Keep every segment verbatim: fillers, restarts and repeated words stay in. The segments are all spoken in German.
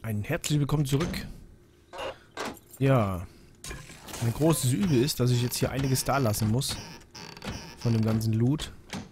Ein herzlich willkommen zurück. Ja, mein großes Übel ist, dass ich jetzt hier einiges da lassen muss. Von dem ganzen Loot.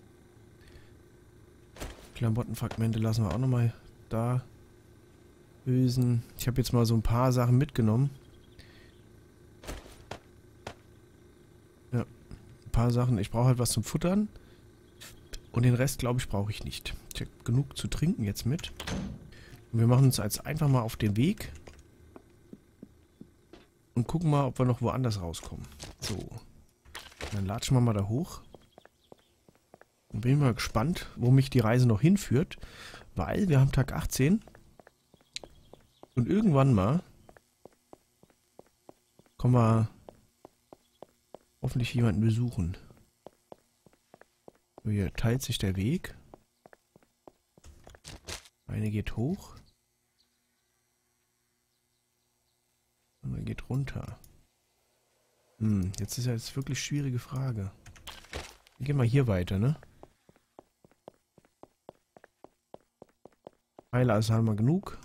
Klamottenfragmente lassen wir auch nochmal da. Hülsen. Ich habe jetzt mal so ein paar Sachen mitgenommen. Ja, ein paar Sachen. Ich brauche halt was zum Futtern. Und den Rest, glaube ich, brauche ich nicht. Ich habe genug zu trinken jetzt mit. Und wir machen uns jetzt einfach mal auf den Weg. Und gucken mal, ob wir noch woanders rauskommen. So. Dann latschen wir mal da hoch. Und bin mal gespannt, wo mich die Reise noch hinführt. Weil wir haben Tag achtzehn. Und irgendwann mal kommen wir hoffentlich jemanden besuchen. So, hier teilt sich der Weg. Eine geht hoch. Und er geht runter. Hm, jetzt ist ja jetzt wirklich schwierige Frage. Wir gehen mal hier weiter, ne? Pfeile also haben wir genug.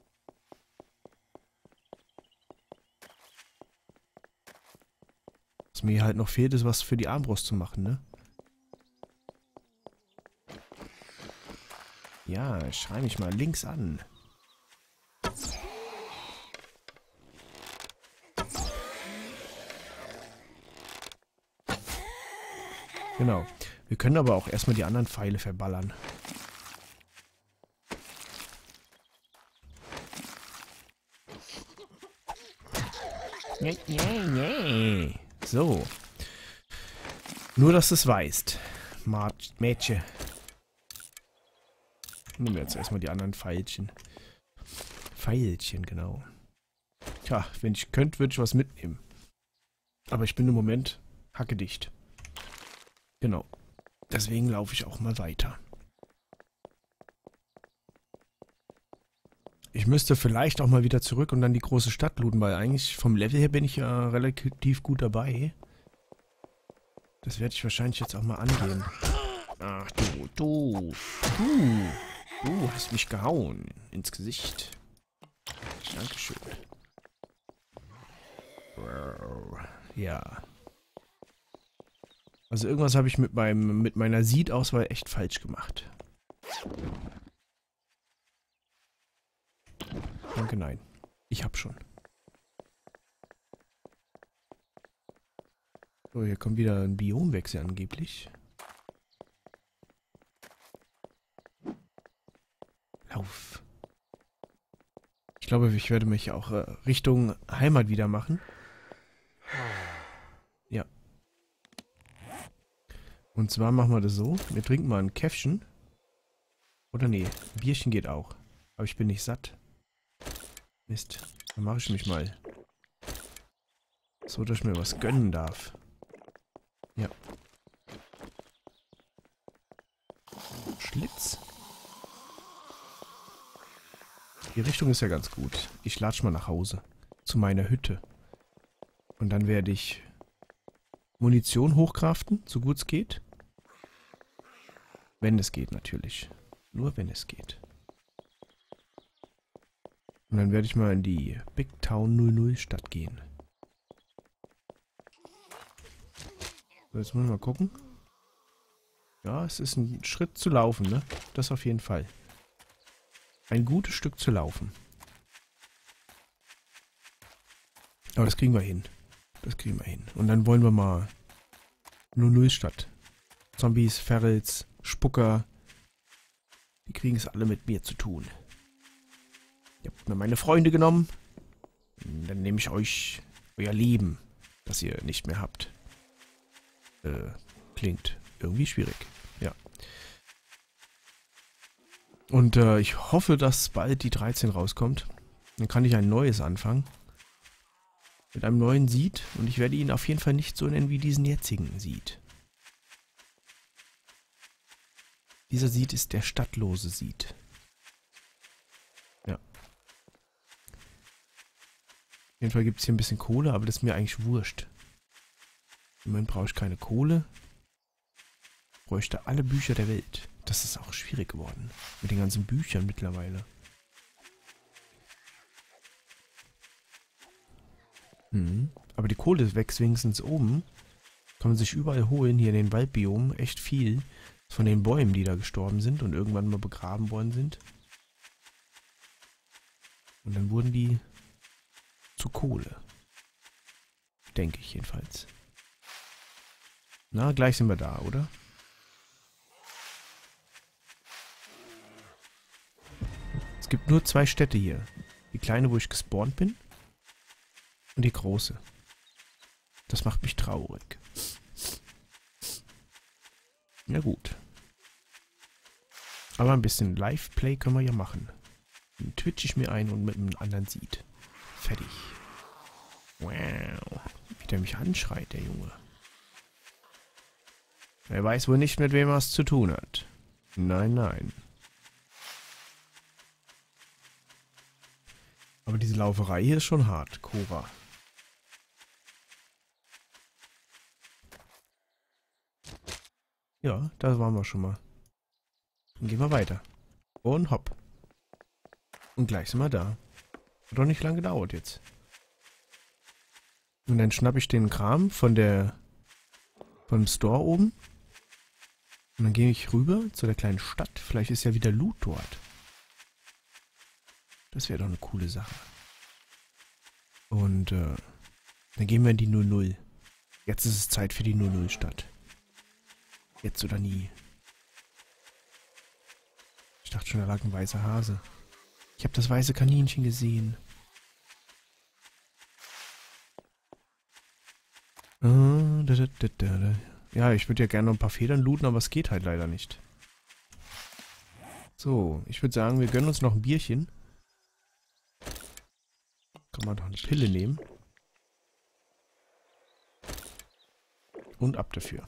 Was mir halt noch fehlt, ist was für die Armbrust zu machen, ne? Ja, schrei mich mal links an. Genau. Wir können aber auch erstmal die anderen Pfeile verballern. Nee, nee, nee. So. Nur, dass du es weißt. Mädchen. Nehmen wir jetzt erstmal die anderen Pfeilchen. Pfeilchen, genau. Tja, wenn ich könnte, würde ich was mitnehmen. Aber ich bin im Moment hackedicht. Genau. Deswegen laufe ich auch mal weiter. Ich müsste vielleicht auch mal wieder zurück und dann die große Stadt looten, weil eigentlich vom Level her bin ich ja relativ gut dabei. Das werde ich wahrscheinlich jetzt auch mal angehen. Ach du, du, du, du hast mich gehauen ins Gesicht. Dankeschön. Ja. Also irgendwas habe ich mit meinem mit meiner Seed-Auswahl echt falsch gemacht. Danke, nein. Ich hab schon. So, hier kommt wieder ein Biomwechsel angeblich. Lauf. Ich glaube, ich werde mich auch äh, Richtung Heimat wieder machen. Ja. Und zwar machen wir das so. Wir trinken mal ein Käffchen. Oder nee, ein Bierchen geht auch. Aber ich bin nicht satt. Mist. Dann mache ich mich mal. So, dass ich mir was gönnen darf. Ja. Schlitz. Die Richtung ist ja ganz gut. Ich latsch mal nach Hause. Zu meiner Hütte. Und dann werde ich Munition hochkraften, so gut es geht. Wenn es geht, natürlich. Nur wenn es geht. Und dann werde ich mal in die Big Town null null Stadt gehen. So, jetzt müssen wir mal gucken. Ja, es ist ein Schritt zu laufen, ne? Das auf jeden Fall. Ein gutes Stück zu laufen. Aber das kriegen wir hin. Das kriegen wir hin. Und dann wollen wir mal null null Stadt. Zombies, Ferals, Spucker. Die kriegen es alle mit mir zu tun. Ihr habt mir meine Freunde genommen. Dann nehme ich euch euer Leben, das ihr nicht mehr habt. Äh, klingt irgendwie schwierig. Ja. Und äh, ich hoffe, dass bald die dreizehn rauskommt. Dann kann ich ein neues anfangen. Mit einem neuen Seed. Und ich werde ihn auf jeden Fall nicht so nennen wie diesen jetzigen Seed. Dieser Seed ist der stadtlose Seed. Ja. Auf jeden Fall gibt es hier ein bisschen Kohle, aber das ist mir eigentlich wurscht. Im Moment brauche ich keine Kohle. Ich bräuchte alle Bücher der Welt. Das ist auch schwierig geworden. Mit den ganzen Büchern mittlerweile. Hm. Aber die Kohle wächst wenigstens oben. Kann man sich überall holen, hier in den Waldbiomen. Echt viel von den Bäumen, die da gestorben sind und irgendwann mal begraben worden sind. Und dann wurden die zu Kohle. Denke ich jedenfalls. Na, gleich sind wir da, oder? Es gibt nur zwei Städte hier. Die kleine, wo ich gespawnt bin. Und die große. Das macht mich traurig. Na gut. Aber ein bisschen Live-Play können wir ja machen. Dann twitch ich mir ein und mit dem anderen sieht. Fertig. Wow. Wie der mich anschreit, der Junge. Er weiß wohl nicht, mit wem er es zu tun hat. Nein, nein. Aber diese Lauferei hier ist schon hart, Cora. Ja, da waren wir schon mal. Dann gehen wir weiter. Und hopp. Und gleich sind wir da. Hat doch nicht lange gedauert jetzt. Und dann schnappe ich den Kram von der vom Store oben. Und dann gehe ich rüber zu der kleinen Stadt. Vielleicht ist ja wieder Loot dort. Das wäre doch eine coole Sache. Und äh, dann gehen wir in die null null. Jetzt ist es Zeit für die null null Stadt. Jetzt oder nie. Ich dachte schon, da lag ein weißer Hase. Ich habe das weiße Kaninchen gesehen. Ja, ich würde ja gerne noch ein paar Federn looten, aber es geht halt leider nicht. So, ich würde sagen, wir gönnen uns noch ein Bierchen. Kann man doch eine Pille nehmen. Und ab dafür.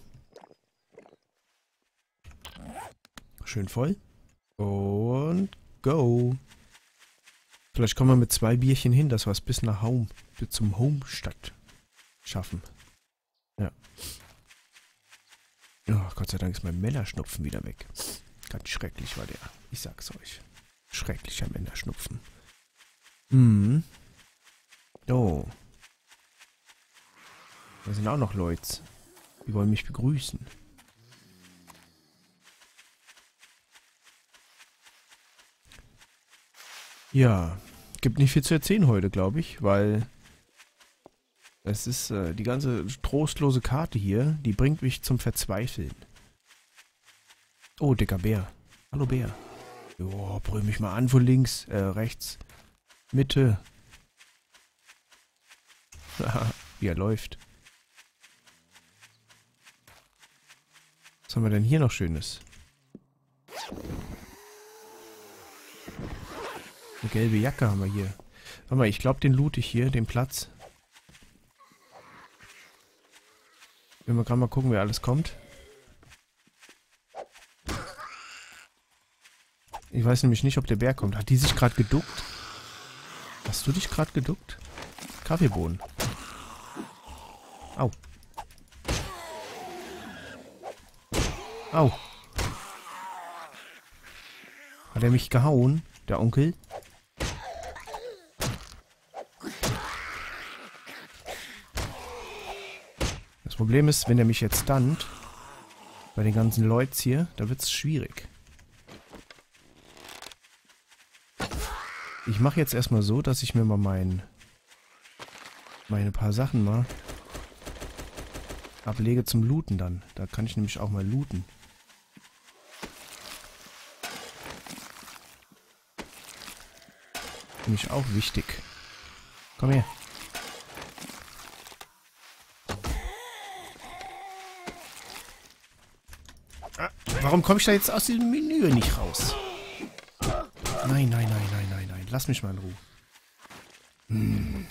Schön voll. Und go. Vielleicht kommen wir mit zwei Bierchen hin, dass wir es bis nach Home, bis zum Home-Stadt schaffen. Ja. Oh, Gott sei Dank ist mein Männerschnupfen wieder weg. Ganz schrecklich war der. Ich sag's euch. Schrecklicher Männerschnupfen. Hm. Oh. Da sind auch noch Leute. Die wollen mich begrüßen. Ja, gibt nicht viel zu erzählen heute, glaube ich, weil es ist äh, die ganze trostlose Karte hier, die bringt mich zum Verzweifeln. Oh, dicker Bär. Hallo Bär. Jo, brüll mich mal an von links, äh, rechts, Mitte. Haha, wie er läuft. Was haben wir denn hier noch Schönes? Eine gelbe Jacke haben wir hier. Warte mal, ich glaube, den loot ich hier, den Platz. Wenn wir gerade mal gucken, wer alles kommt. Ich weiß nämlich nicht, ob der Bär kommt. Hat die sich gerade geduckt? Hast du dich gerade geduckt? Kaffeebohnen. Au. Au. Hat er mich gehauen, der Onkel? Das Problem ist, wenn er mich jetzt stunt, bei den ganzen Leuten hier, da wird es schwierig. Ich mache jetzt erstmal so, dass ich mir mal mein, meine paar Sachen mal ablege zum Looten dann. Da kann ich nämlich auch mal looten. Nämlich auch wichtig. Komm her. Ah, warum komme ich da jetzt aus dem Menü nicht raus? Nein, nein, nein, nein, nein, nein. Lass mich mal in Ruhe. Hm.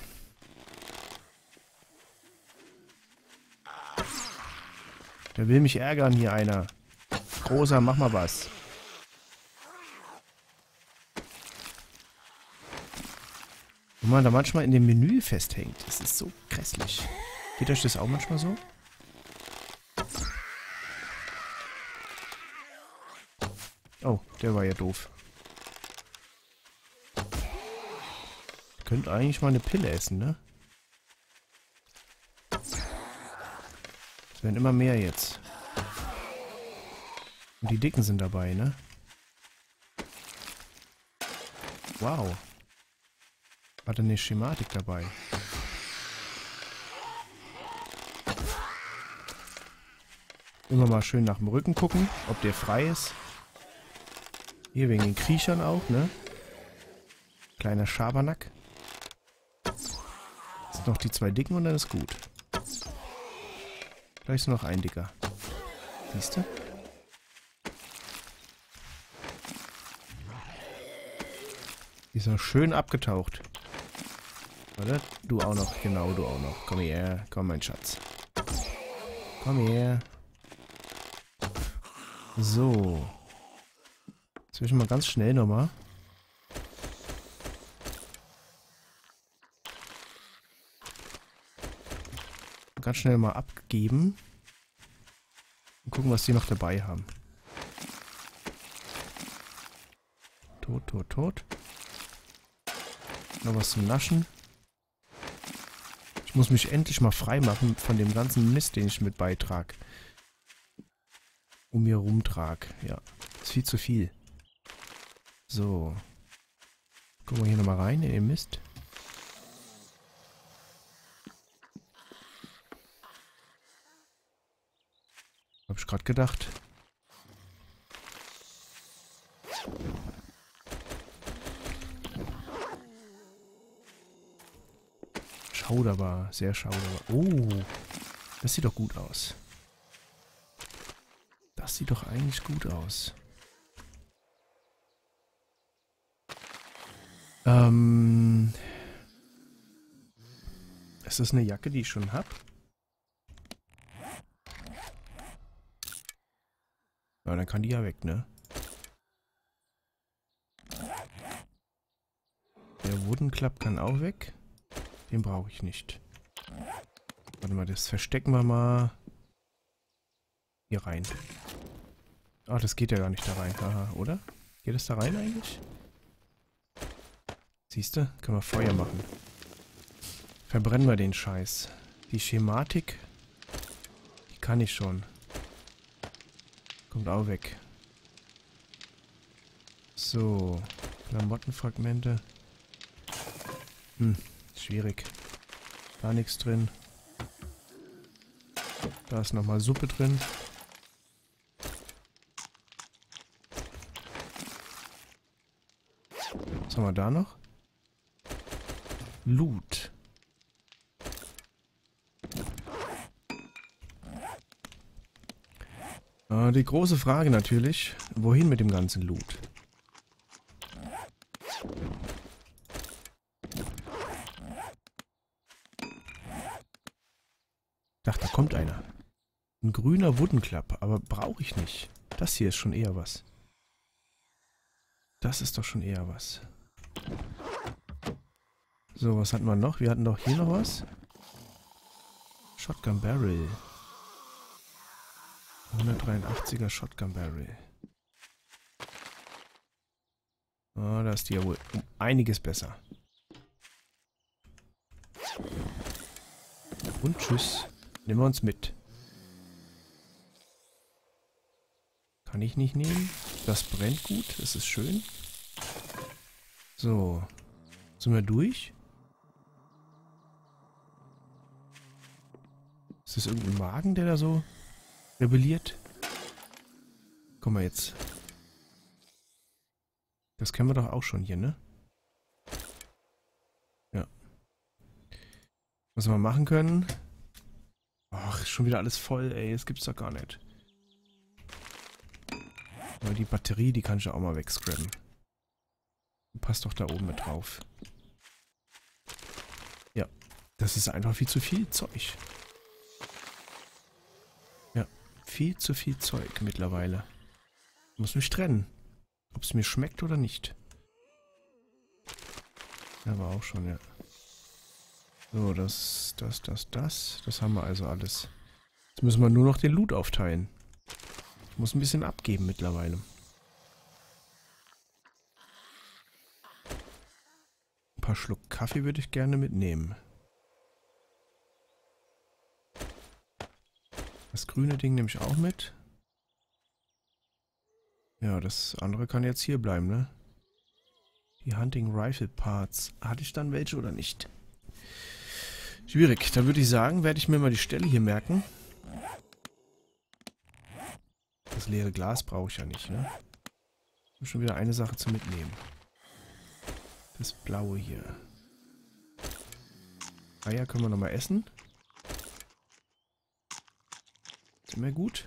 Der will mich ärgern hier einer. Großer, mach mal was. Wenn man da manchmal in dem Menü festhängt. Das ist so grässlich. Geht euch das auch manchmal so? Oh, der war ja doof. Könnt eigentlich mal eine Pille essen, ne? werden immer mehr jetzt. Und die Dicken sind dabei, ne? Wow. Hat er eine Schematik dabei? Immer mal schön nach dem Rücken gucken, ob der frei ist. Hier wegen den Kriechern auch, ne? Kleiner Schabernack. Jetzt noch die zwei Dicken und dann ist gut. Gleich ist noch ein Dicker. Siehst du? Die ist noch schön abgetaucht. Oder? Du auch noch. Genau, du auch noch. Komm her. Komm, mein Schatz. Komm her. So. Zwischen mal ganz schnell nochmal. Ganz schnell mal abgeben. Und gucken, was die noch dabei haben. Tot, tot, tot. Noch was zum Naschen. Ich muss mich endlich mal frei machen von dem ganzen Mist, den ich mit beitrag. Um mir rumtrag. Ja, ist viel zu viel. So. Gucken wir hier nochmal rein in den Mist. Hab ich gerade gedacht. Schauderbar, sehr schauderbar. Oh, das sieht doch gut aus. Das sieht doch eigentlich gut aus. Ähm, ist das eine Jacke, die ich schon habe? Ja, dann kann die ja weg, ne? Der Wooden Club kann auch weg. Den brauche ich nicht. Warte mal, das verstecken wir mal hier rein. Ach, das geht ja gar nicht da rein. Haha, oder? Geht das da rein eigentlich? Siehst du? Können wir Feuer machen. Verbrennen wir den Scheiß. Die Schematik, die kann ich schon. Kommt auch weg. So. Klamottenfragmente. Hm, schwierig. Da nichts drin. Da ist nochmal Suppe drin. Was haben wir da noch? Loot. Äh, die große Frage natürlich, wohin mit dem ganzen Loot? Ich dachte, da kommt einer. Ein grüner Wooden Club, aber brauche ich nicht. Das hier ist schon eher was. Das ist doch schon eher was. So, was hatten wir noch? Wir hatten doch hier noch was. Shotgun Barrel. hundertdreiundachtziger Shotgun Barrel. Ah, da ist die ja wohl um einiges besser. Und tschüss. Nehmen wir uns mit. Kann ich nicht nehmen. Das brennt gut. Das ist schön. So. Sind wir durch? Ist das irgendein Magen, der da so rebelliert? Guck mal jetzt. Das kennen wir doch auch schon hier, ne? Ja. Was wir machen können? Ach, schon wieder alles voll, ey. Das gibt's doch gar nicht. Aber die Batterie, die kann ich ja auch mal wegscrabben. Passt doch da oben mit drauf. Ja. Das ist einfach viel zu viel Zeug. Ja. Viel zu viel Zeug mittlerweile. Ich muss mich trennen. Ob es mir schmeckt oder nicht. Ja, war auch schon, ja. So, das, das, das, das. Das haben wir also alles. Jetzt müssen wir nur noch den Loot aufteilen. Ich muss ein bisschen abgeben mittlerweile. Ein paar Schluck Kaffee würde ich gerne mitnehmen. Das grüne Ding nehme ich auch mit. Ja, das andere kann jetzt hier bleiben, ne? Die Hunting Rifle Parts. Hatte ich dann welche oder nicht? Schwierig. Dann würde ich sagen, werde ich mir mal die Stelle hier merken. Das leere Glas brauche ich ja nicht, ne? Und schon wieder eine Sache zu mitnehmen. Das blaue hier. Eier können wir nochmal essen. Ist immer gut.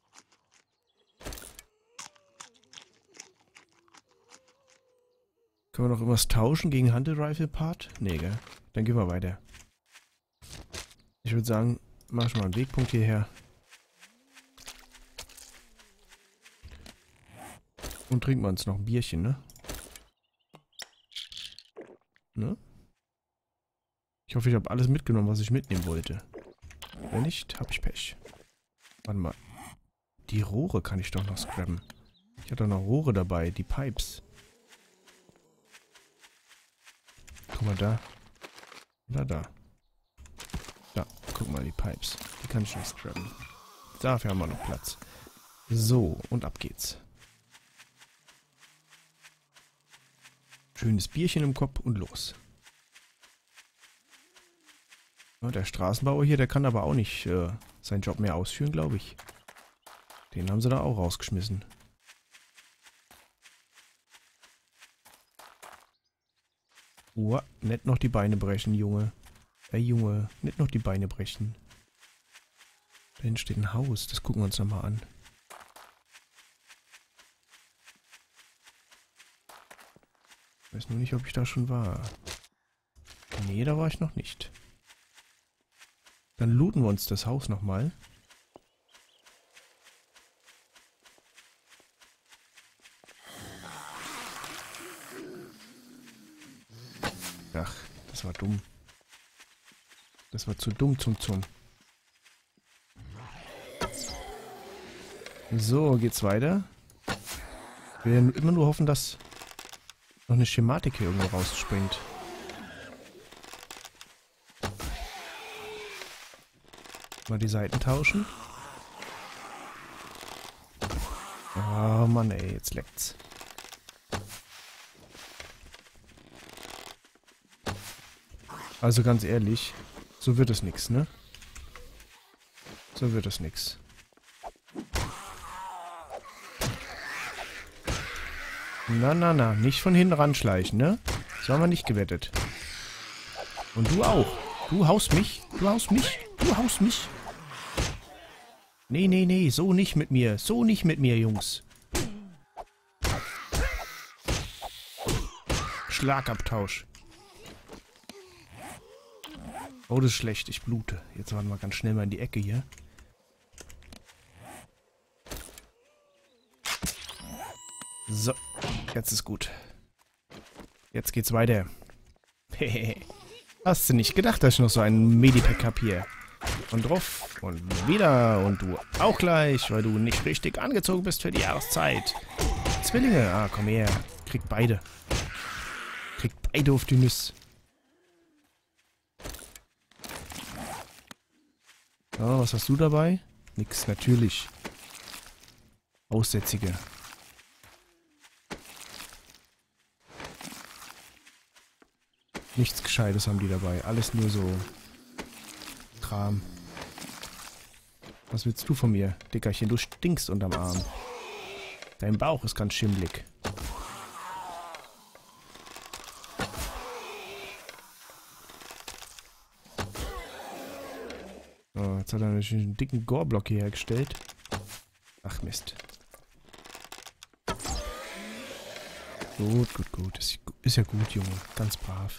Können wir noch irgendwas tauschen gegen Hunting Rifle Part? Nee, gell? Dann gehen wir weiter. Ich würde sagen, mach schon mal einen Wegpunkt hierher. Und trinken wir uns noch ein Bierchen, ne? Ne? Ich hoffe, ich habe alles mitgenommen, was ich mitnehmen wollte. Wenn nicht, habe ich Pech. Warte mal. Die Rohre kann ich doch noch scrabben. Ich hatte noch Rohre dabei, die Pipes. Guck mal da. Da, da. Da, guck mal, die Pipes. Die kann ich noch scrabben. Dafür haben wir noch Platz. So, und ab geht's. Schönes Bierchen im Kopf und los. Ja, der Straßenbauer hier, der kann aber auch nicht äh, seinen Job mehr ausführen, glaube ich. Den haben sie da auch rausgeschmissen. Oh, nicht noch die Beine brechen, Junge. Ey, Junge, nicht noch die Beine brechen. Da hinten steht ein Haus, das gucken wir uns nochmal an. Ich weiß nur nicht, ob ich da schon war. Nee, da war ich noch nicht. Dann looten wir uns das Haus nochmal. Ach, das war dumm. Das war zu dumm zum Zum. So, geht's weiter. Wir werden immer nur hoffen, dass noch eine Schematik hier irgendwo rausspringt. Mal die Seiten tauschen. Oh Mann, ey, jetzt leckt's. Also ganz ehrlich, so wird es nix, ne? So wird es nix. Na, na, na, nicht von hinten ranschleichen, ne? So haben wir nicht gewettet. Und du auch. Du haust mich. Du haust mich. Du haust mich. Nee, nee, nee, so nicht mit mir. So nicht mit mir, Jungs. Schlagabtausch. Oh, das ist schlecht. Ich blute. Jetzt waren wir ganz schnell mal in die Ecke hier. So. Jetzt ist gut. Jetzt geht's weiter. Hehehe. Hast du nicht gedacht, dass ich noch so einen Medipack hab hier? Und drauf und wieder und du auch gleich, weil du nicht richtig angezogen bist für die Jahreszeit. Zwillinge, ah, komm her. Krieg beide. Krieg beide auf die Nüsse. Oh, was hast du dabei? Nix, natürlich. Aussätzige. Nichts Gescheites haben die dabei. Alles nur so Kram. Was willst du von mir, Dickerchen? Du stinkst unterm Arm. Dein Bauch ist ganz schimmlig. Oh, jetzt hat er natürlich einen dicken Gore-Block hier hergestellt. Ach Mist. Gut, gut, gut. Ist, ist ja gut, Junge. Ganz brav.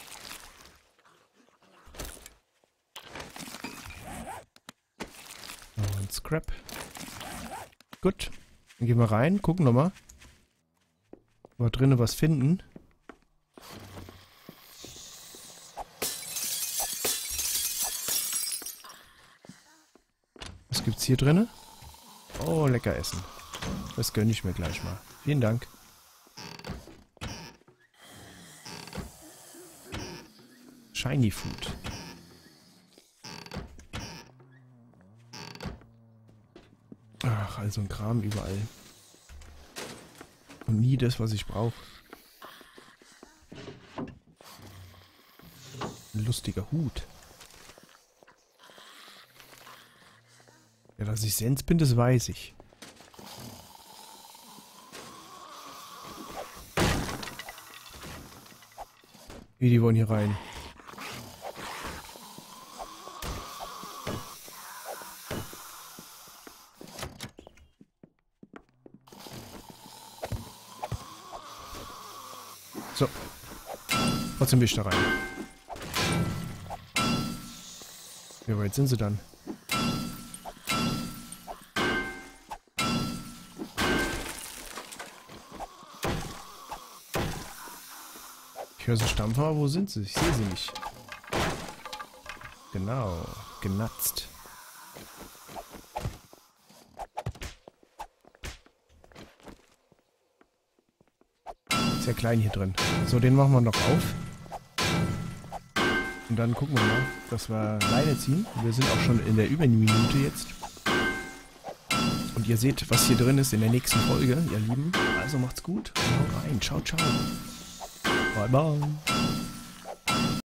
Und Scrap. Gut. Dann gehen wir rein, gucken nochmal. Ob wir drinnen was finden. Was gibt's hier drinnen? Oh, lecker essen. Das gönne ich mir gleich mal. Vielen Dank. Shiny Food. Ach, also ein Kram überall. Und nie das, was ich brauche. Ein lustiger Hut. Ja, dass ich Sens bin, das weiß ich. Wie, die wollen hier rein. So. Trotzdem will ich da rein. Wie weit sind sie dann? Ich höre sie stampfen, aber wo sind sie? Ich sehe sie nicht. Genau. Genatzt. Sehr klein hier drin. So, den machen wir noch auf. Und dann gucken wir mal, dass wir Leine ziehen. Wir sind auch schon in der über eine Minute jetzt. Und ihr seht, was hier drin ist in der nächsten Folge, ihr Lieben. Also macht's gut und haut rein. Ciao, ciao. Bye, bye.